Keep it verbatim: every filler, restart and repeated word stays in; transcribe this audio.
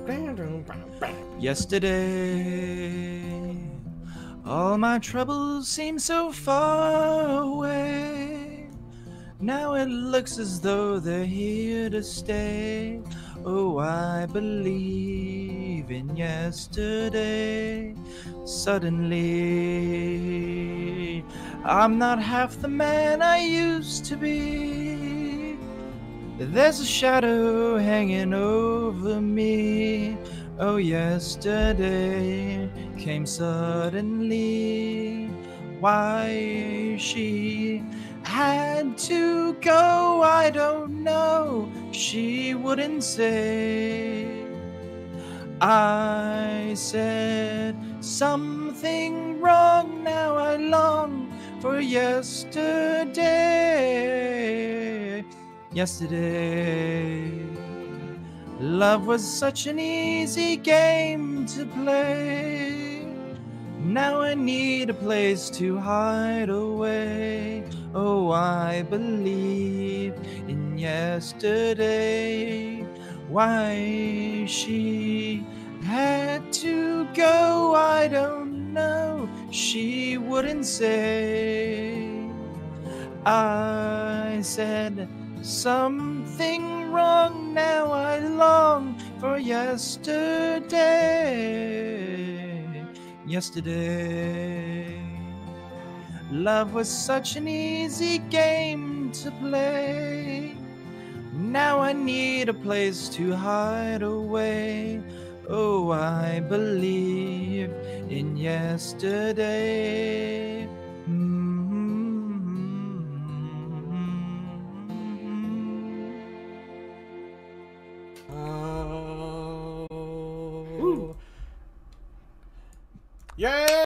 Yesterday, all my troubles seem so far away. Now it looks as though they're here to stay. Oh, I believe in yesterday. Suddenly, I'm not half the man I used to be. There's a shadow hanging over me. Oh, yesterday came suddenly. Why she had to go, I don't know. She wouldn't say. I said something wrong, now I long for yesterday. Yesterday, love was such an easy game to play. Now I need a place to hide away. Oh, I believe in yesterday. Why she had to go, I don't know. She wouldn't say. I said something wrong, now I long for yesterday. Yesterday, love was such an easy game to play. Now I need a place to hide away. Oh, I believe in yesterday. Oh. Yeah.